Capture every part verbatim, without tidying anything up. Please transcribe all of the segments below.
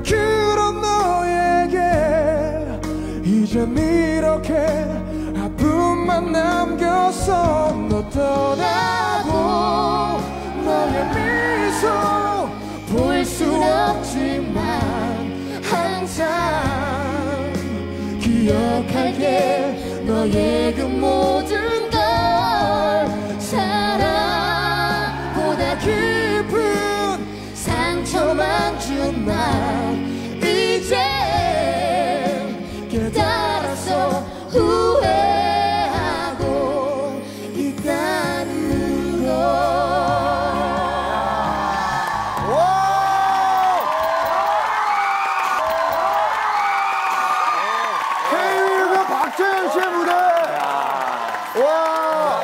그런 너에게 이젠 이렇게 아픔만 남겨서 너 떠나고 너의 미소 볼 순 없지만 항상 기억할게 너의 그 모든 걸 사랑보다 깊은 상처만 준 난 이제 깨달았어 후회하고 있다는 걸. 케이윌 박재현 씨의 무대. 와.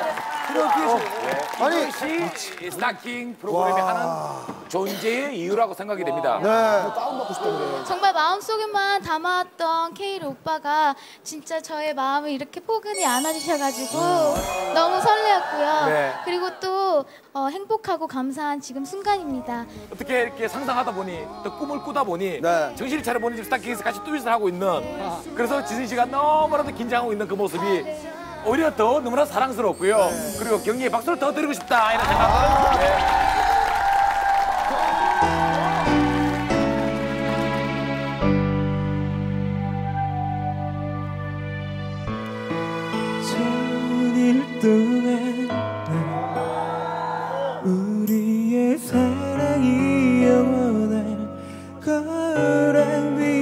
아니 이 스타킹 프로그램이 하는 존재의 이유라고 생각이 됩니다. 네. 정말 마음속에만 담아왔던 케이윌 오빠가 진짜 저의 마음을 이렇게 포근히 안아주셔가지고 너무 설레었고요. 네. 그리고 또 어, 행복하고 감사한 지금 순간입니다. 어떻게 이렇게 상상하다 보니 또 꿈을 꾸다 보니 네. 정신을 차려보니 지금 스타킹에서 같이 듀엣을 하고 있는 그래서 지승 씨가 너무나도 긴장하고 있는 그 모습이 오히려 더 너무나 사랑스럽고요. 그리고 경기에 박수를 더 드리고 싶다 이런 생각을 네. 천일 동안 우리의 사랑이 영원할 거라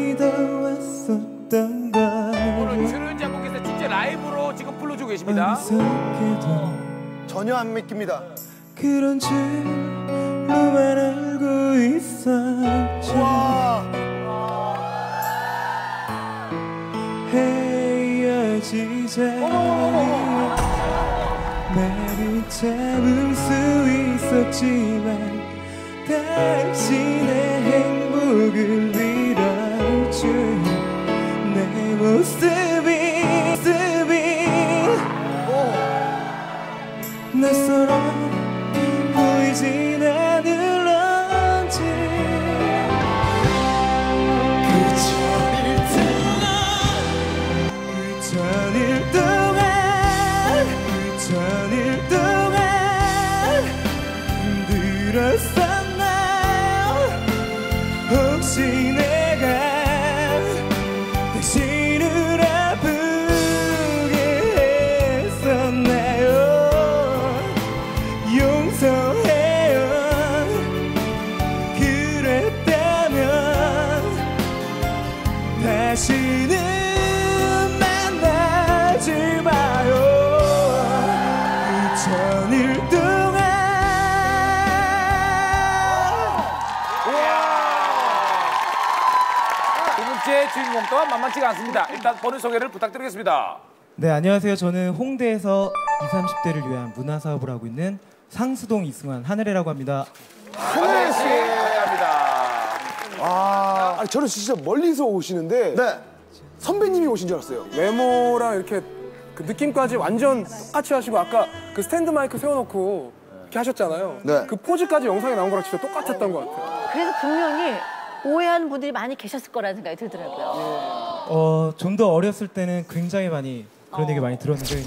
믿어왔었던 걸 오늘 출연자분께서 진짜 라이브로 지금 불러주고 계십니다. 어리석게도 전혀 안 믿깁니다. 그런 줄로만 알고 있었지. 와. 헤어지자 나를 잡을 수 있었지만 당신의 행복을 빌어줄 내 모습이 모습이 낯설어 보이진 않을런지 그 천일 동안 그 천일 동안 그 천일 동안 힘들었었나요? 혹시 내가 당신을 아프게 했었나요? 용서해요. 그랬다면 다시는 만나지 마요. 그 천일 동안 두 번째 주인공 또한 만만치가 않습니다. 일단 본인 소개를 부탁드리겠습니다. 네, 안녕하세요. 저는 홍대에서 이십, 삼십 대를 위한 문화사업을 하고 있는 상수동 이승환 하늘애라고 합니다. 하늘 씨 환영합니다. 아. 아니, 저는 진짜 멀리서 오시는데 네. 선배님이 오신 줄 알았어요. 외모랑 이렇게 그 느낌까지 완전 똑같이 하시고 아까 그 스탠드 마이크 세워놓고 이렇게 하셨잖아요. 네. 그 포즈까지 영상에 나온 거랑 진짜 똑같았던 것 같아요. 그래서 분명히 오해하는 분들이 많이 계셨을 거라는 생각이 들더라고요. 어, 좀 더 어렸을 때는 굉장히 많이 그런 얘기 많이 들었는데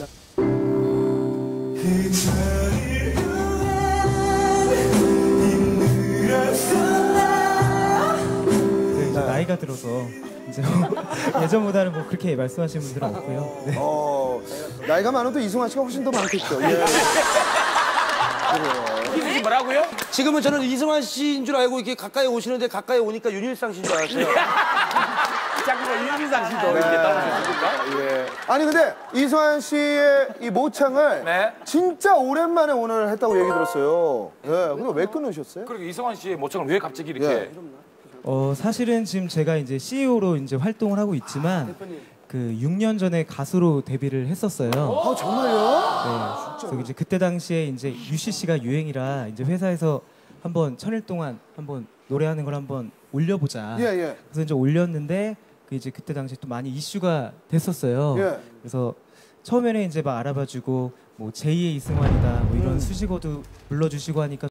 네, 이제 나이가 들어서 이제 예전보다는 뭐 그렇게 말씀하시는 분들은 없고요. 네. 어, 나이가 많아도 또 이승환 씨가 훨씬 더 많겠죠. 예. 이승 씨 뭐라고요? 지금은 저는 이승환 씨인 줄 알고 이렇게 가까이 오시는데 가까이 오니까 윤일상 씨인 줄 알았어요. 자꾸 뭐 윤기상 씨도 이렇게 따라오셨습니까? 예. 아니 근데 이승환 씨의 이 모창을 네. 진짜 오랜만에 오늘 했다고 얘기 들었어요. 예. 근데 왜 끊으셨어요? 그리고 이승환 씨의 모창을 왜 갑자기 이렇게 예. 어, 사실은 지금 제가 이제 씨이오로 이제 활동을 하고 있지만 그 육 년 전에 가수로 데뷔를 했었어요. 아 정말요? 네. 그래서 이제 그때 당시에 이제 유씨씨가 유행이라 이제 회사에서 한번 천일 동안 한번 노래하는 걸 한번 올려보자. 예, 예. 그래서 이제 올렸는데 그 이제 그때 당시에 또 많이 이슈가 됐었어요. 예. 그래서 처음에는 이제 막 알아봐주고 뭐 제이의 이승환이다 뭐 이런 음. 수식어도 불러주시고 하니까